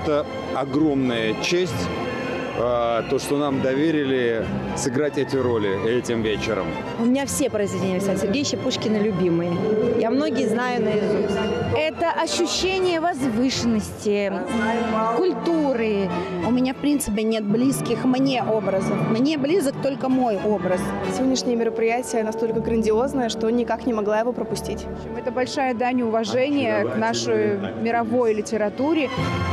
это огромная честь, то, что нам доверили сыграть эти роли этим вечером. У меня все произведения Александра Сергеевича Пушкина любимые. Я многие знаю наизусть. Это ощущение возвышенности, культуры. У меня, в принципе, нет близких мне образов. Мне близок только мой образ. Сегодняшнее мероприятие настолько грандиозное, что никак не могла его пропустить. Это большая дань уважения к нашей мировой литературе.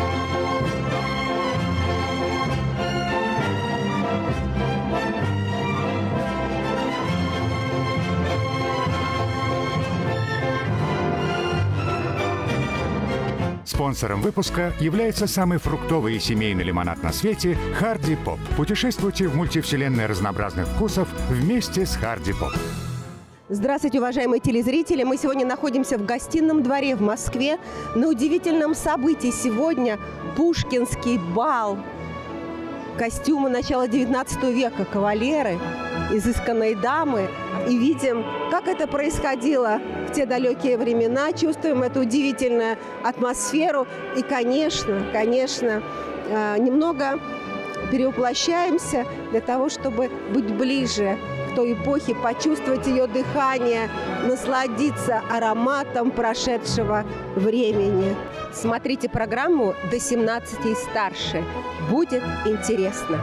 Спонсором выпуска является самый фруктовый и семейный лимонад на свете «Харди Поп». Путешествуйте в мультивселенной разнообразных вкусов вместе с «Харди Поп». Здравствуйте, уважаемые телезрители! Мы сегодня находимся в Гостином дворе в Москве на удивительном событии. Сегодня Пушкинский бал. Костюмы начала 19 века, кавалеры, изысканные дамы. И видим, как это происходило в те далекие времена. Чувствуем эту удивительную атмосферу. И, конечно, немного перевоплощаемся для того, чтобы быть ближе к той эпохе, почувствовать ее дыхание, насладиться ароматом прошедшего времени. Смотрите программу «До 17 и старше». Будет интересно.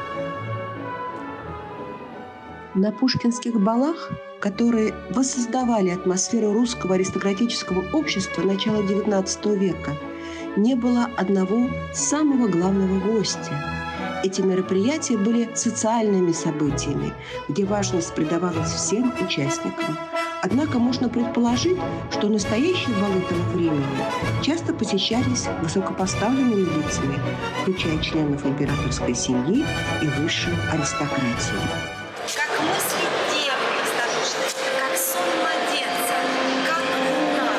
На пушкинских балах, которые воссоздавали атмосферу русского аристократического общества начала XIX века, не было одного самого главного гостя. Эти мероприятия были социальными событиями, где важность придавалась всем участникам. Однако можно предположить, что настоящие балы того времени часто посещались высокопоставленными лицами, включая членов императорской семьи и высшую аристократию. Как мысли девы простодушной, как сон младенца, как луна.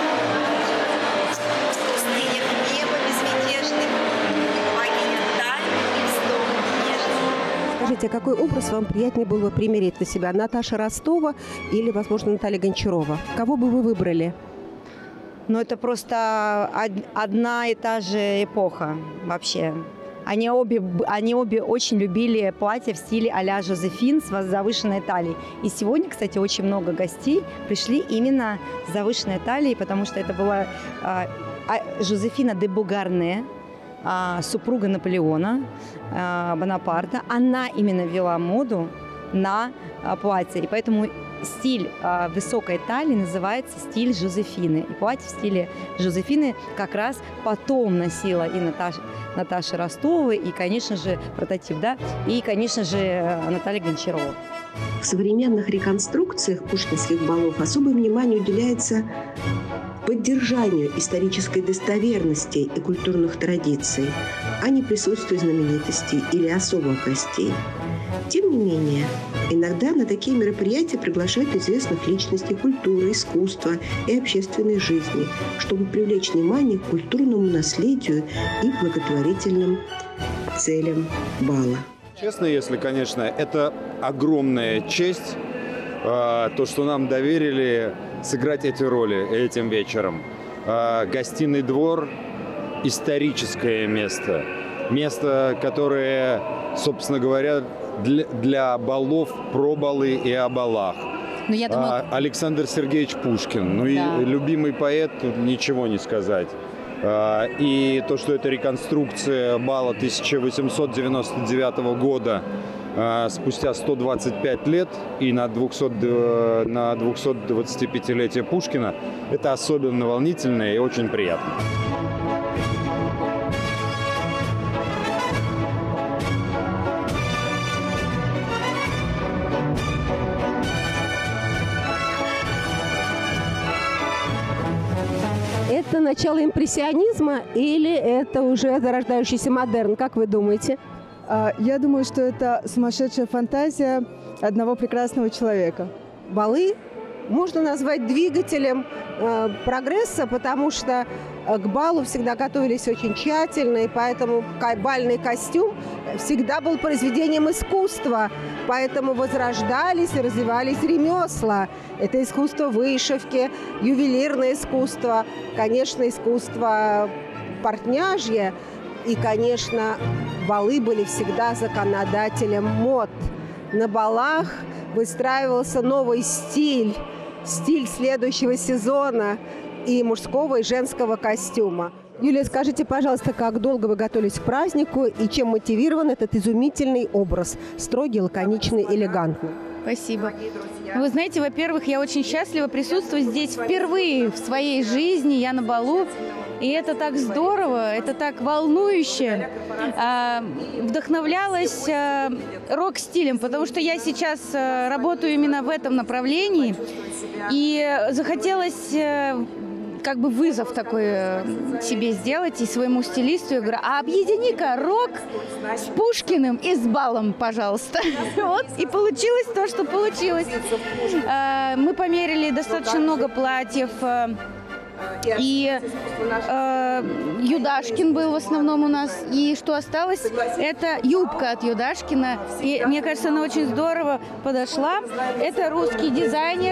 Пустыня небо безмятежных, богиня даль и вздох нежный. Скажите, а какой образ вам приятнее было бы примерить на себя? Наташа Ростова или, возможно, Наталья Гончарова? Кого бы вы выбрали? Но это просто одна и та же эпоха вообще. Они обе очень любили платья в стиле а-ля Жозефин с завышенной талией. И сегодня, кстати, очень много гостей пришли именно с завышенной талией, потому что это была Жозефина де Бугарне, супруга Наполеона Бонапарта. Она именно вела моду на платье. И поэтому стиль высокой талии называется стиль Жозефины. И платье в стиле Жозефины как раз потом носила и Наташа Ростова, и, конечно же, прототип, да, и, конечно же, Наталья Гончарова. В современных реконструкциях пушкинских балов особое внимание уделяется поддержанию исторической достоверности и культурных традиций, а не присутствию знаменитостей или особых гостей. Тем не менее, иногда на такие мероприятия приглашают известных личностей культуры, искусства и общественной жизни, чтобы привлечь внимание к культурному наследию и благотворительным целям бала. Честно, если, конечно, это огромная честь, то, что нам доверили сыграть эти роли этим вечером. Гостиный двор – историческое место. Место, которое, собственно говоря, для балов, про балы и о балах. Но я думаю... Александр Сергеевич Пушкин. Ну да. И любимый поэт, тут ничего не сказать. И то, что это реконструкция бала 1899 года, спустя 125 лет и на 225-летие Пушкина, это особенно волнительно и очень приятно. Это начало импрессионизма или это уже зарождающийся модерн? Как вы думаете? Я думаю, что это сумасшедшая фантазия одного прекрасного человека. Балы можно назвать двигателем прогресса, потому что к балу всегда готовились очень тщательно, и поэтому бальный костюм всегда был произведением искусства, поэтому возрождались и развивались ремесла. Это искусство вышивки, ювелирное искусство, конечно, искусство портняжье. И, конечно, балы были всегда законодателем мод. На балах выстраивался новый стиль следующего сезона и мужского, и женского костюма. Юлия, скажите, пожалуйста, как долго вы готовились к празднику и чем мотивирован этот изумительный образ? Строгий, лаконичный, элегантный. Спасибо. Вы знаете, во-первых, я очень счастлива присутствовать здесь впервые в своей жизни. Я на балу. И это так здорово, это так волнующе. Вдохновлялась рок-стилем, потому что я сейчас работаю именно в этом направлении. И захотелось как бы вызов такой себе сделать и своему стилисту. Я говорю, а объедини-ка рок с Пушкиным и с балом, пожалуйста. Вот, и получилось то, что получилось. Мы померили достаточно много платьев. И Юдашкин был в основном у нас. И что осталось, это юбка от Юдашкина. И мне кажется, она очень здорово подошла. Это русский дизайнер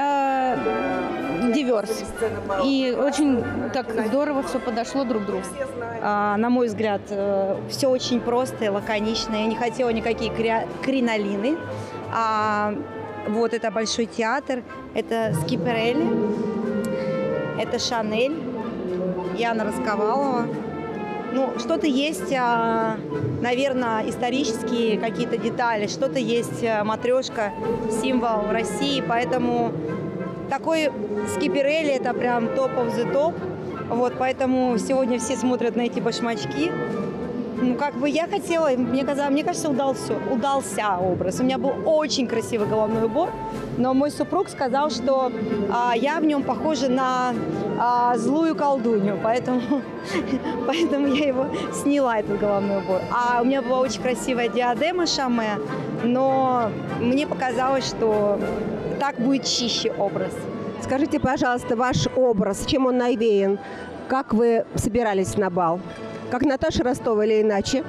Диверс. И очень так здорово все подошло друг к другу. На мой взгляд, все очень просто и лаконично. Я не хотела никакие кринолины. Вот это Большой театр, это Скиперелли. Это Шанель, Яна Расковалова. Ну, что-то есть, наверное, исторические какие-то детали, что-то есть матрешка, символ России, поэтому такой Скиперелли – это прям топ of the топ. Вот, поэтому сегодня все смотрят на эти башмачки. Ну, как бы я хотела, мне кажется, удался образ. У меня был очень красивый головной убор, но мой супруг сказал, что я в нем похожа на злую колдунью, поэтому я его сняла, этот головной убор. А у меня была очень красивая диадема Шаме, но мне показалось, что так будет чище образ. Скажите, пожалуйста, ваш образ, чем он навеян? Как вы собирались на бал? Как Наташа Ростова или иначе?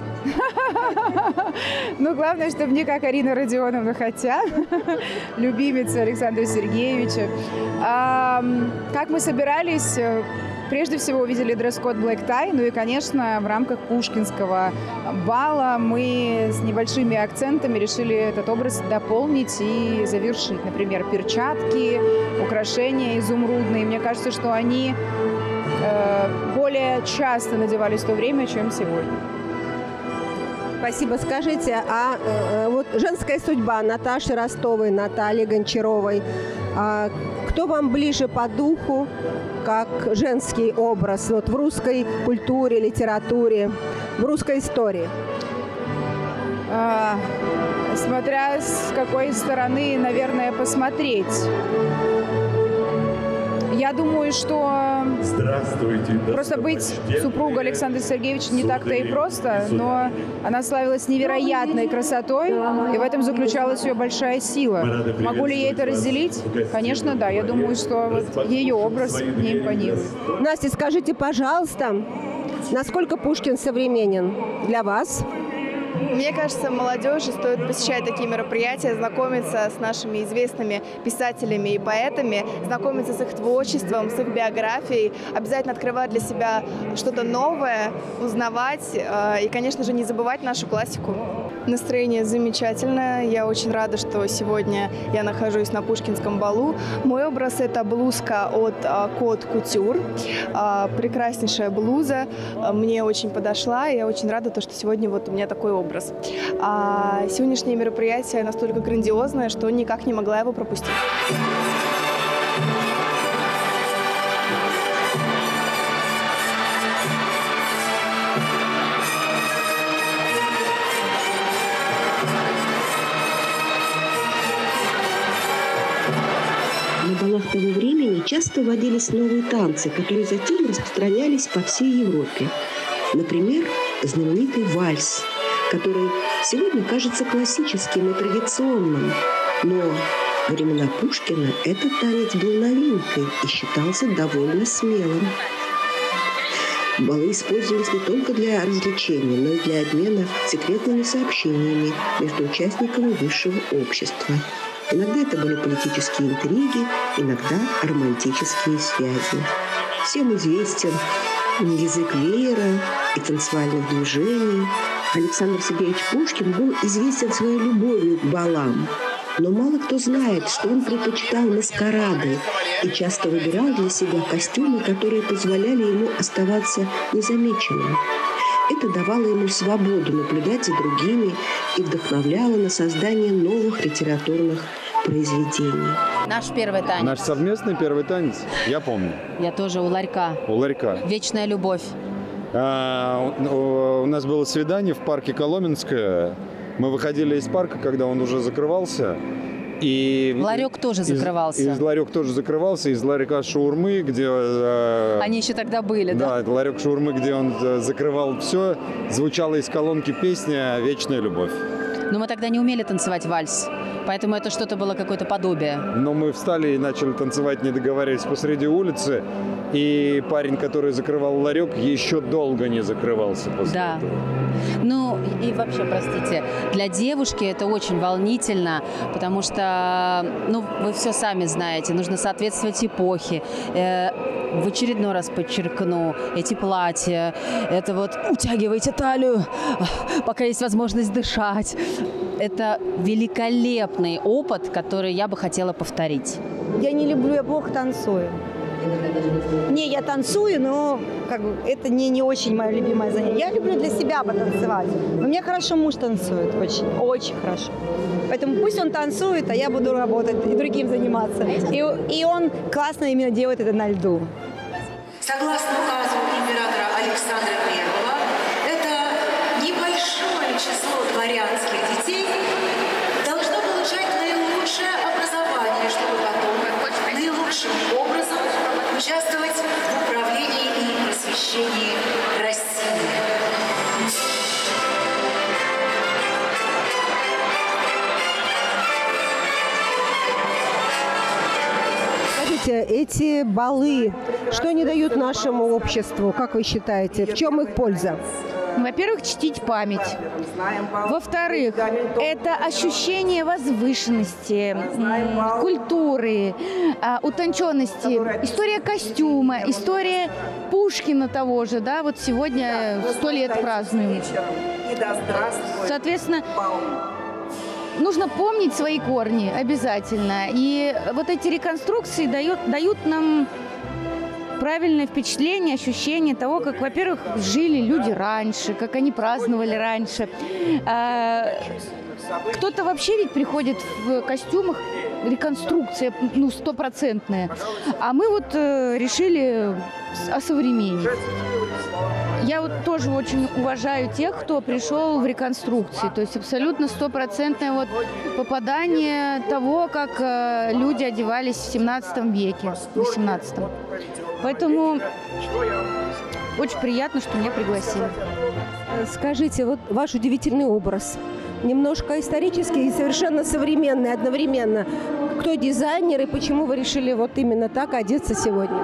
Ну, главное, чтобы не как Арина Родионовна, хотя любимица Александра Сергеевича. Как мы собирались? Прежде всего увидели дресс-код Black Tie, ну и, конечно, в рамках пушкинского бала мы с небольшими акцентами решили этот образ дополнить и завершить. Например, перчатки, украшения изумрудные. Мне кажется, что они более часто надевались в то время, чем сегодня. Спасибо. Скажите, вот женская судьба Наташи Ростовой, Натальи Гончаровой, кто вам ближе по духу, как женский образ вот в русской культуре, литературе, в русской истории? Смотря с какой стороны, наверное, посмотреть. Я думаю, что просто быть супругой Александра Сергеевича не так-то и просто, но она славилась невероятной красотой, и в этом заключалась ее большая сила. Могу ли я это разделить? Конечно, да. Я думаю, что вот ее образ мне импонирует. Настя, скажите, пожалуйста, насколько Пушкин современен для вас? Мне кажется, молодежи стоит посещать такие мероприятия, знакомиться с нашими известными писателями и поэтами, знакомиться с их творчеством, с их биографией, обязательно открывать для себя что-то новое, узнавать и, конечно же, не забывать нашу классику. Настроение замечательное. Я очень рада, что сегодня я нахожусь на Пушкинском балу. Мой образ – это блузка от Кот Кутюр. Прекраснейшая блуза. Мне очень подошла. И я очень рада, что сегодня вот у меня такой образ. Сегодняшнее мероприятие настолько грандиозное, что никак не могла его пропустить. На балах того времени часто вводились новые танцы, которые затем распространялись по всей Европе. Например, знаменитый вальс, который сегодня кажется классическим и традиционным. Но во времена Пушкина этот танец был новинкой и считался довольно смелым. Балы использовались не только для развлечения, но и для обмена секретными сообщениями между участниками высшего общества. Иногда это были политические интриги, иногда романтические связи. Всем известен язык веера и танцевальных движений. Александр Сергеевич Пушкин был известен своей любовью к балам. Но мало кто знает, что он предпочитал маскарады и часто выбирал для себя костюмы, которые позволяли ему оставаться незамеченным. Это давало ему свободу наблюдать за другими и вдохновляло на создание новых литературных произведений. Наш первый танец. Наш совместный первый танец, я помню. Я тоже у ларька. У ларька. «Вечная любовь». У нас было свидание в парке Коломенское. Мы выходили из парка, когда он уже закрывался. И ларек тоже закрывался. Ларек тоже закрывался. Из ларька шаурмы, где... Они еще тогда были, да? Да, это ларек шаурмы, где он закрывал все. Звучала из колонки песня «Вечная любовь». Но мы тогда не умели танцевать вальс. Поэтому это что-то было какое-то подобие. Но мы встали и начали танцевать, не договариваясь, посреди улицы. И парень, который закрывал ларек, еще долго не закрывался после этого. Ну и вообще, простите, для девушки это очень волнительно, потому что, ну, вы все сами знаете, нужно соответствовать эпохе. В очередной раз подчеркну, эти платья, это вот утягивайте талию, пока есть возможность дышать. Это великолепный опыт, который я бы хотела повторить. Я не люблю, я плохо танцую. Не, я танцую, но как бы, это не очень мое любимое занятие. Я люблю для себя потанцевать. У меня хорошо муж танцует, очень хорошо. Поэтому пусть он танцует, а я буду работать и другим заниматься. И он классно именно делает это на льду. Согласно указу императора Александра I, это небольшое число дворянских детей должно получать наилучшее образование, чтобы потом наилучшим образом участвовать в управлении и просвещении России. Скажите, эти балы, что они дают нашему обществу, как вы считаете? В чем их польза? Во-первых, чтить память. Во-вторых, это ощущение возвышенности, культуры, утонченности. История костюма, история Пушкина того же, да, вот сегодня 100 лет празднуем. Соответственно, нужно помнить свои корни обязательно. И вот эти реконструкции дают нам правильное впечатление, ощущение того, как, во-первых, жили люди раньше, как они праздновали раньше. Кто-то вообще ведь приходит в костюмах, реконструкция, ну, 100%. А мы вот решили осовременить. Я вот тоже очень уважаю тех, кто пришел в реконструкции. То есть абсолютно 100% вот попадание того, как люди одевались в 17 веке, в 18. Поэтому очень приятно, что меня пригласили. Скажите, вот ваш удивительный образ. Немножко исторический и совершенно современный одновременно. Кто дизайнер и почему вы решили вот именно так одеться сегодня?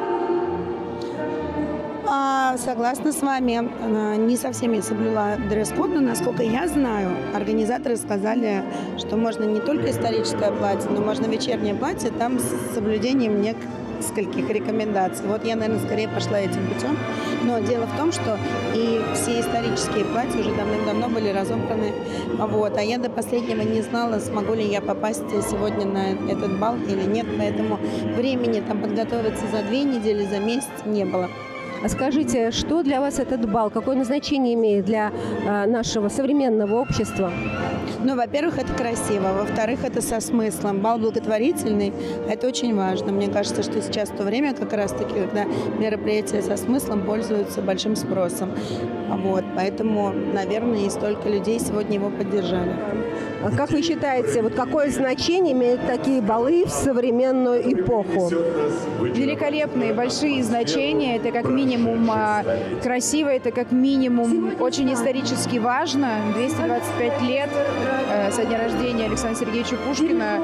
Согласна с вами, не совсем я соблюла дресс-код, но, насколько я знаю, организаторы сказали, что можно не только историческое платье, но можно вечернее платье, там с соблюдением нескольких рекомендаций. Вот я, наверное, скорее пошла этим путем. Но дело в том, что и все исторические платья уже давным-давно были разобраны. Вот. А я до последнего не знала, смогу ли я попасть сегодня на этот бал или нет. Поэтому времени там подготовиться за 2 недели, за месяц не было. А скажите, что для вас этот бал? Какое назначение имеет для нашего современного общества? Ну, во-первых, это красиво. Во-вторых, это со смыслом. Бал благотворительный. Это очень важно. Мне кажется, что сейчас то время, как раз-таки, когда мероприятия со смыслом пользуются большим спросом. Вот. Поэтому, наверное, и столько людей сегодня его поддержали. А как вы считаете, вот какое значение имеют такие балы в современную эпоху? Великолепные, большие значения. Это как минимум красиво, это как минимум очень исторически важно. 225 лет со дня рождения Александра Сергеевича Пушкина.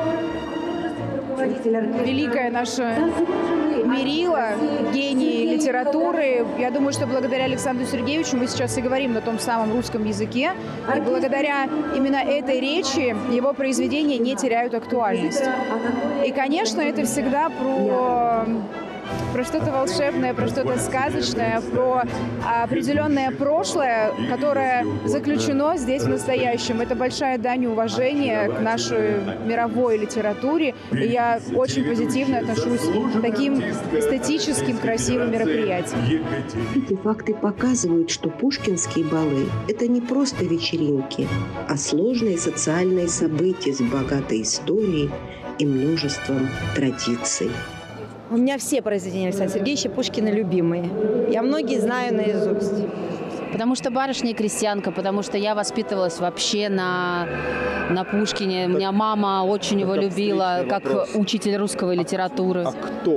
Великая наша мерила, гений литературы. Я думаю, что благодаря Александру Сергеевичу мы сейчас и говорим на том самом русском языке. И благодаря именно этой речи его произведения не теряют актуальность. И, конечно, это всегда про про что-то волшебное, про что-то сказочное, про определенное прошлое, которое заключено здесь в настоящем. Это большая дань уважения к нашей мировой литературе. И я очень позитивно отношусь к таким эстетическим, красивым мероприятиям. Эти факты показывают, что пушкинские балы – это не просто вечеринки, а сложные социальные события с богатой историей и множеством традиций. У меня все произведения Александра Сергеевича Пушкина любимые. Я многие знаю наизусть. Потому что барышня и крестьянка, потому что я воспитывалась вообще на Пушкине. У меня мама очень его любила, как учитель русской литературы. А кто?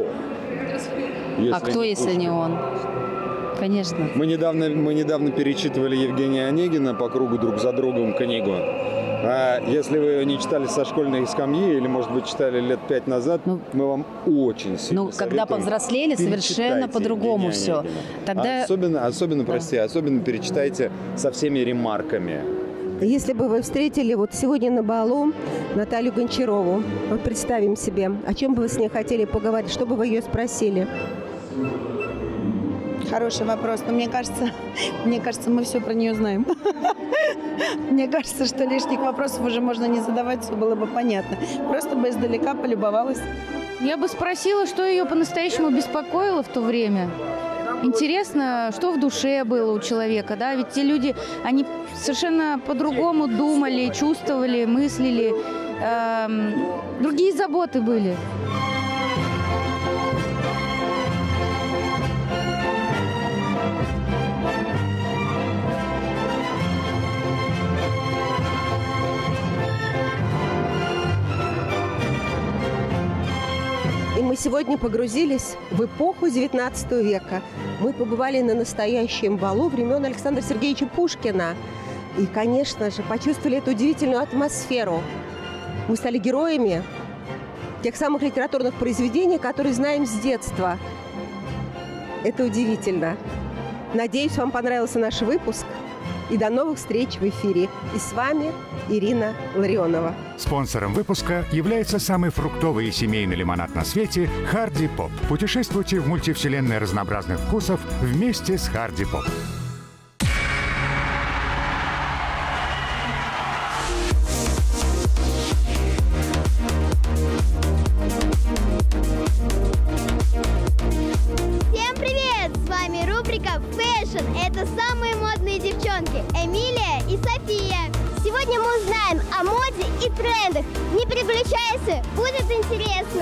Если не он? Конечно. Мы недавно перечитывали Евгения Онегина по кругу друг за другом книгу. А если вы ее не читали со школьной скамьи или, может быть, читали лет 5 назад, мы вам очень сильно советуем. Когда повзрослели, совершенно по-другому все. Тогда... Особенно перечитайте со всеми ремарками. Если бы вы встретили вот сегодня на балу Наталью Гончарову, вот представим себе, о чем бы вы с ней хотели поговорить, что бы вы ее спросили? Хороший вопрос, но мне кажется, мы все про нее знаем. Мне кажется, что лишних вопросов уже можно не задавать, все было бы понятно. Просто бы издалека полюбовалась. Я бы спросила, что ее по-настоящему беспокоило в то время. Интересно, что в душе было у человека, да? Ведь те люди, они совершенно по-другому думали, чувствовали, мыслили. Другие заботы были. И мы сегодня погрузились в эпоху XIX века. Мы побывали на настоящем балу времен Александра Сергеевича Пушкина. И, конечно же, почувствовали эту удивительную атмосферу. Мы стали героями тех самых литературных произведений, которые знаем с детства. Это удивительно. Надеюсь, вам понравился наш выпуск. И до новых встреч в эфире. И с вами Ирина Ларионова. Спонсором выпуска является самый фруктовый и семейный лимонад на свете «Харди Поп». Путешествуйте в мультивселенной разнообразных вкусов вместе с «Харди Поп». Всем привет! С вами рубрика «Фэшн». Это самые модные девчонки Эмилия и София. Сегодня мы узнаем о моде и трендах. Не переключайся, будет интересно.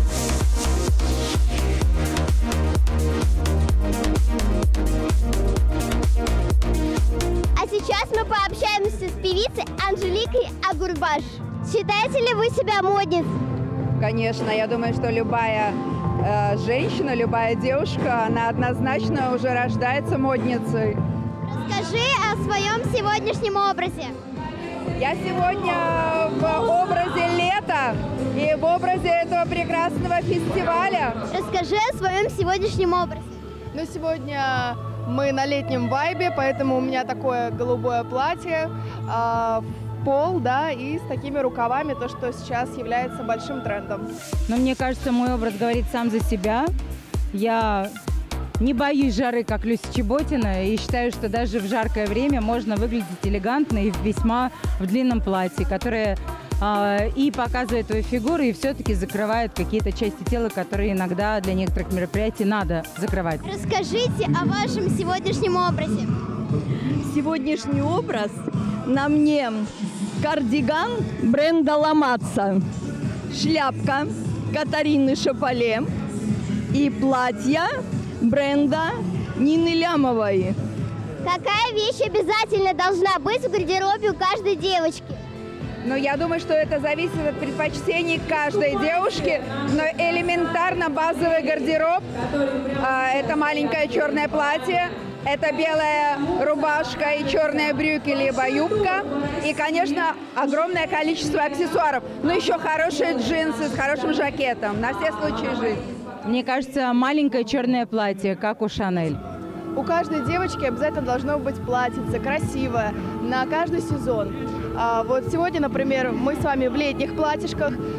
А сейчас мы пообщаемся с певицей Анжеликой Агурбаш. Считаете ли вы себя модницей? Конечно, я думаю, что любая женщина, любая девушка, она однозначно уже рождается модницей. Расскажи о своем сегодняшнем образе. Я сегодня в образе лета и в образе этого прекрасного фестиваля. Расскажи о своем сегодняшнем образе. Ну, сегодня мы на летнем вайбе, поэтому у меня такое голубое платье в пол, да, и с такими рукавами, то, что сейчас является большим трендом. Но мне кажется, мой образ говорит сам за себя. Я не боюсь жары, как Люся Чеботина, и считаю, что даже в жаркое время можно выглядеть элегантно и весьма в длинном платье, которое и показывает твою фигуру, и все-таки закрывает какие-то части тела, которые иногда для некоторых мероприятий надо закрывать. Расскажите о вашем сегодняшнем образе. Сегодняшний образ на мне кардиган бренда Ламатца, шляпка Катарины Шапале и платье бренда Нины Лямовой. Какая вещь обязательно должна быть в гардеробе у каждой девочки? Ну, я думаю, что это зависит от предпочтений каждой девушки, но элементарно базовый гардероб – это маленькое черное платье, это белая рубашка и черные брюки либо юбка, и, конечно, огромное количество аксессуаров, но еще хорошие джинсы с хорошим жакетом на все случаи жизни. Мне кажется, маленькое черное платье, как у Шанель. У каждой девочки обязательно должно быть платьице красивое на каждый сезон. Вот сегодня, например, мы с вами в летних платьишках,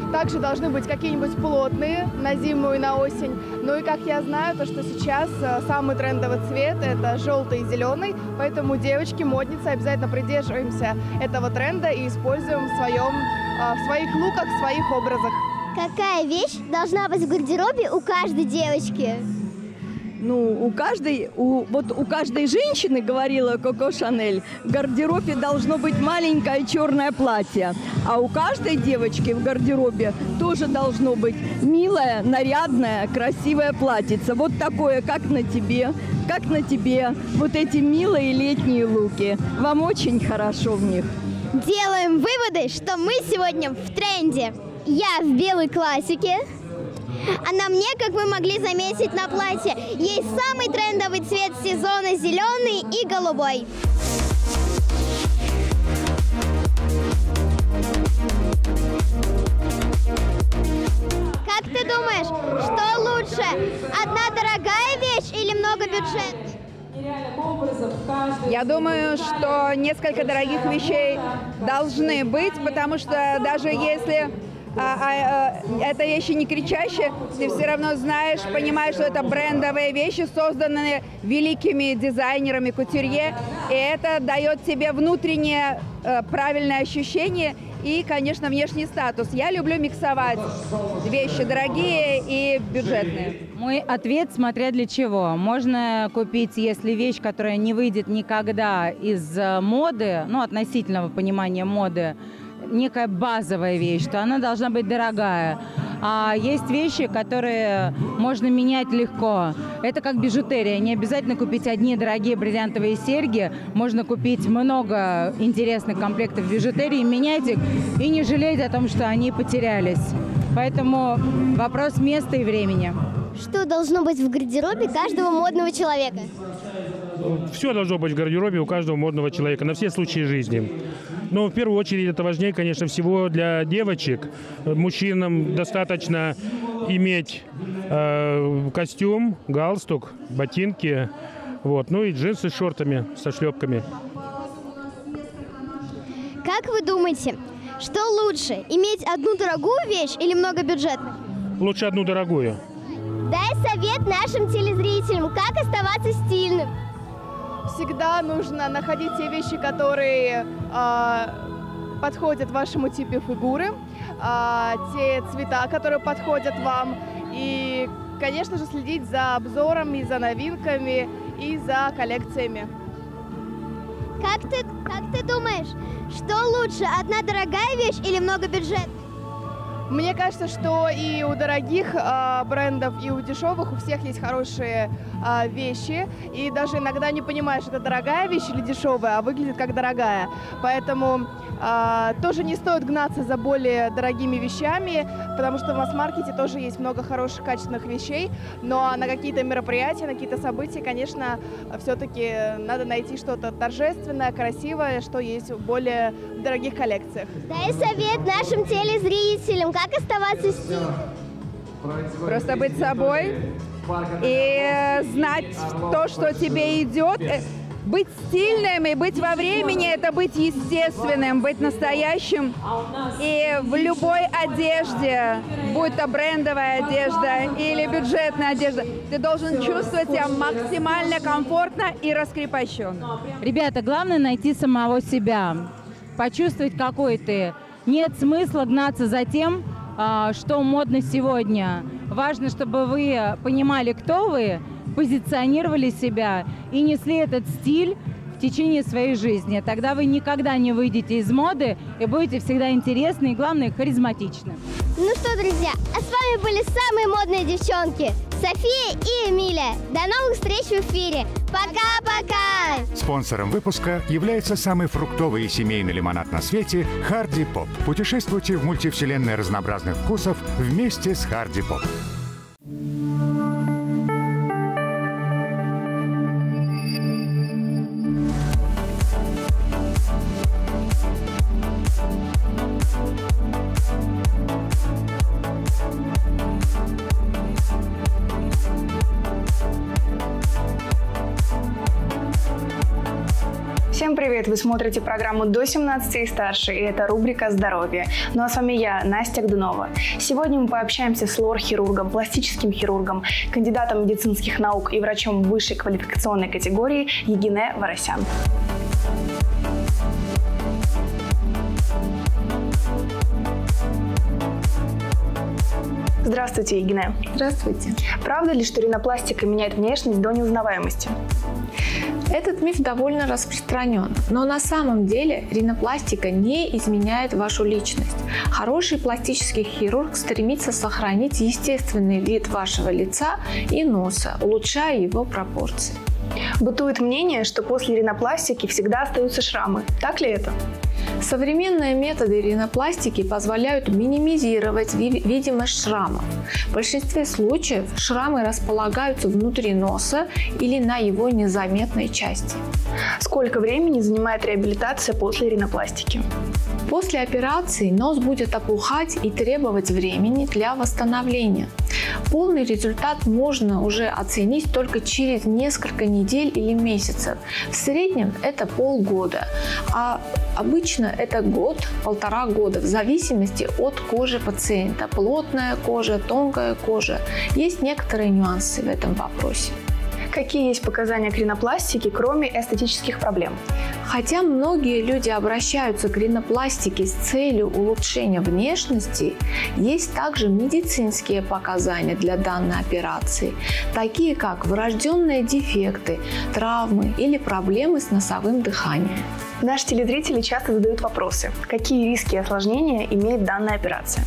Также должны быть какие-нибудь плотные на зиму и на осень. Ну и как я знаю, то что сейчас самый трендовый цвет – это желтый и зеленый. Поэтому, девочки, модницы, обязательно придерживаемся этого тренда и используем в своих луках, в своих образах. Какая вещь должна быть в гардеробе у каждой девочки? Ну, у каждой женщины, говорила Коко Шанель, в гардеробе должно быть маленькое черное платье. А у каждой девочки в гардеробе тоже должно быть милое, нарядное, красивое платьице. Вот такое, как на тебе. Вот эти милые летние луки. Вам очень хорошо в них. Делаем выводы, что мы сегодня в тренде. Я в белой классике. А на мне, как вы могли заметить на платье, есть самый трендовый цвет сезона – зеленый и голубой. Как ты думаешь, что лучше? Одна дорогая вещь или много бюджетных? Я думаю, что несколько дорогих вещей должны быть, потому что даже если это вещи не кричащие, ты все равно знаешь, понимаешь, что это брендовые вещи, созданные великими дизайнерами, кутюрье, и это дает тебе внутреннее правильное ощущение и, конечно, внешний статус. Я люблю миксовать вещи дорогие и бюджетные. Мой ответ, смотря для чего. Можно купить, если вещь, которая не выйдет никогда из моды, ну, относительного понимания моды, некая базовая вещь, то она должна быть дорогая. А есть вещи, которые можно менять легко. Это как бижутерия. Не обязательно купить одни дорогие бриллиантовые серьги. Можно купить много интересных комплектов бижутерии, менять их и не жалеть о том, что они потерялись. Поэтому вопрос места и времени. Что должно быть в гардеробе каждого модного человека? Все должно быть в гардеробе у каждого модного человека на все случаи жизни. Но в первую очередь это важнее, конечно, всего для девочек. Мужчинам достаточно иметь костюм, галстук, ботинки, вот, ну и джинсы с шортами, со шлепками. Как вы думаете, что лучше, иметь одну дорогую вещь или много бюджетных? Лучше одну дорогую. Дай совет нашим телезрителям, как оставаться стильным. Всегда нужно находить те вещи, которые подходят вашему типу фигуры, те цвета, которые подходят вам. И, конечно же, следить за обзорами, за новинками и за коллекциями. Как ты думаешь, что лучше, одна дорогая вещь или много бюджетных? Мне кажется, что и у дорогих брендов, и у дешевых у всех есть хорошие вещи. И даже иногда не понимаешь, это дорогая вещь или дешевая, а выглядит как дорогая. Поэтому тоже не стоит гнаться за более дорогими вещами, потому что в масс-маркете тоже есть много хороших, качественных вещей. Но на какие-то мероприятия, на какие-то события, конечно, все-таки надо найти что-то торжественное, красивое, что есть в более дорогих коллекциях. Дай совет нашим телезрителям, как оставаться стильным. Просто быть собой и знать то, что тебе идет. Быть стильным и быть во времени – это быть естественным, быть настоящим. И в любой одежде, будь то брендовая одежда или бюджетная одежда, ты должен чувствовать себя максимально комфортно и раскрепощенно. Ребята, главное найти самого себя, почувствовать, какой ты. Нет смысла гнаться за тем, что модно сегодня. Важно, чтобы вы понимали, кто вы, позиционировали себя и несли этот стиль в течение своей жизни. Тогда вы никогда не выйдете из моды и будете всегда интересны и, главное, харизматичны. Ну что, друзья, а с вами были самые модные девчонки София и Эмилия. До новых встреч в эфире. Пока-пока! Спонсором выпуска является самый фруктовый и семейный лимонад на свете «Харди Поп». Путешествуйте в мультивселенной разнообразных вкусов вместе с «Харди Поп». Всем привет! Вы смотрите программу «До 17 и старше», и это рубрика «Здоровье». Ну а с вами я, Настя Гдунова. Сегодня мы пообщаемся с лор-хирургом, пластическим хирургом, кандидатом медицинских наук и врачом высшей квалификационной категории Егине Варасян. Здравствуйте, Егине. Здравствуйте. Правда ли, что ринопластика меняет внешность до неузнаваемости? Этот миф довольно распространен, но на самом деле ринопластика не изменяет вашу личность. Хороший пластический хирург стремится сохранить естественный вид вашего лица и носа, улучшая его пропорции. Бытует мнение, что после ринопластики всегда остаются шрамы. Так ли это? Современные методы ринопластики позволяют минимизировать видимость шрамов. В большинстве случаев шрамы располагаются внутри носа или на его незаметной части. Сколько времени занимает реабилитация после ринопластики? После операции нос будет опухать и требовать времени для восстановления. Полный результат можно уже оценить только через несколько недель или месяцев. В среднем это полгода, а обычно это год-полтора года, в зависимости от кожи пациента. Плотная кожа, тонкая кожа. Есть некоторые нюансы в этом вопросе. Какие есть показания к ринопластике, кроме эстетических проблем? Хотя многие люди обращаются к ринопластике с целью улучшения внешности, есть также медицинские показания для данной операции, такие как врожденные дефекты, травмы или проблемы с носовым дыханием. Наши телезрители часто задают вопросы. Какие риски и осложнения имеет данная операция?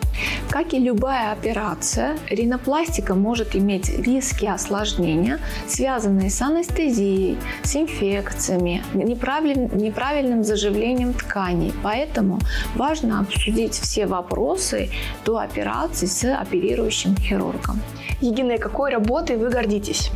Как и любая операция, ринопластика может иметь риски осложнения, связанные с анестезией, с инфекциями, неправильным заживлением тканей. Поэтому важно обсудить все вопросы до операции с оперирующим хирургом. Егине, какой работой вы гордитесь?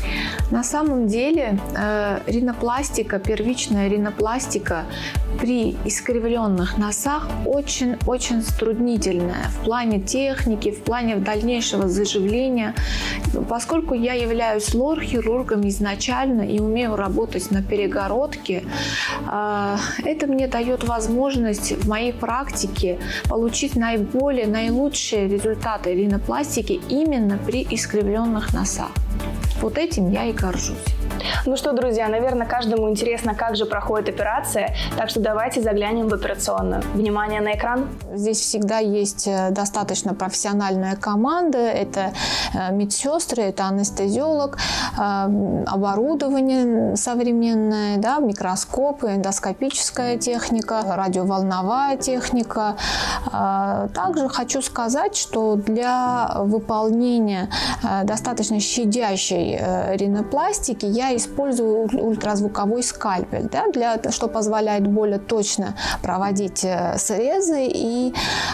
На самом деле ринопластика, первичная ринопластика при искривленных носах очень затруднительная в плане техники, в плане дальнейшего заживления. Поскольку я являюсь лор-хирургом изначально и умею работать на перегородке, это мне дает возможность в моей практике получить наилучшие результаты ринопластики именно при искривленных носах. Вот этим я и горжусь. Ну что, друзья, наверное, каждому интересно, как же проходит операция, так что давайте заглянем в операционную. Внимание на экран. Здесь всегда есть достаточно профессиональная команда. Это медсестры, это анестезиолог, оборудование современное, да, микроскопы, эндоскопическая техника, радиоволновая техника. Также хочу сказать, что для выполнения достаточно щадящей ринопластики я использую ультразвуковой скальпель, да, что позволяет более точно проводить срезы и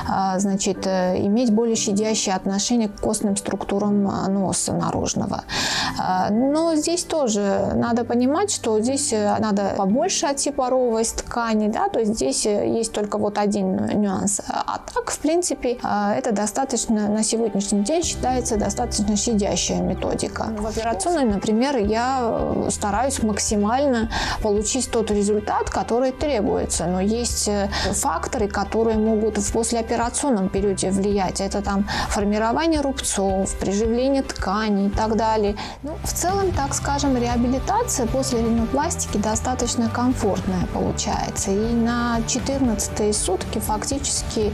иметь более щадящее отношение к костным структурам носа наружного. Но здесь тоже надо понимать, что здесь надо побольше отсепаровывать ткани, да, то есть здесь есть только вот один нюанс. А так, в принципе, это достаточно, на сегодняшний день считается достаточно щадящая методика. В операционной, например, я стараюсь максимально получить тот результат, который требуется. Но есть факторы, которые могут в послеоперационном периоде влиять. Это там формирование рубцов, приживление тканей и так далее. Ну, в целом, так скажем, реабилитация после ринопластики достаточно комфортная получается. И на 14-е сутки фактически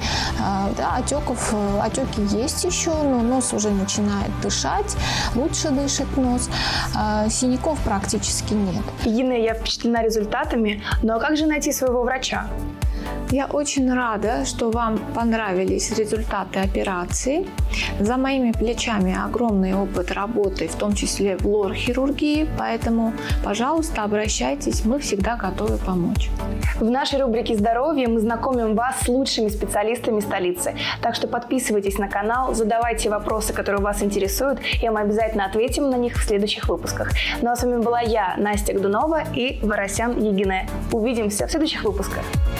отеки есть еще, но нос уже начинает дышать, лучше дышит нос. Синяков практически нет. Егине, я впечатлена результатами, но как же найти своего врача? Я очень рада, что вам понравились результаты операции. За моими плечами огромный опыт работы, в том числе в лор-хирургии, поэтому, пожалуйста, обращайтесь, мы всегда готовы помочь. В нашей рубрике «Здоровье» мы знакомим вас с лучшими специалистами столицы. Так что подписывайтесь на канал, задавайте вопросы, которые вас интересуют, и мы обязательно ответим на них в следующих выпусках. Ну а с вами была я, Настя Гдунова, и Варасян Егине. Увидимся в следующих выпусках.